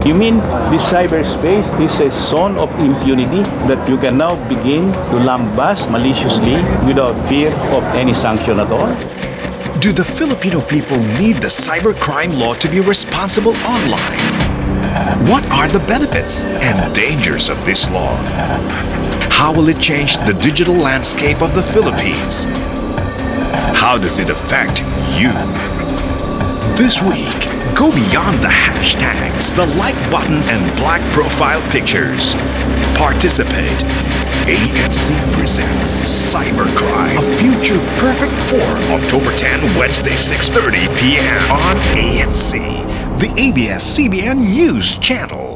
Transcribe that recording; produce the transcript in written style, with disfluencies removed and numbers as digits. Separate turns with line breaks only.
You mean this cyberspace is a zone of impunity that you can now begin to lambast maliciously without fear of any sanction at all?
Do the Filipino people need the cybercrime law to be responsible online? What are the benefits and dangers of this law? How will it change the digital landscape of the Philippines? How does it affect you? This week, go beyond the hashtags, the like buttons, and black profile pictures. Participate. ANC Presents Cybercrime, a future perfect forum, October 10, Wednesday, 6:30 p.m. on ANC, the ABS-CBN News Channel.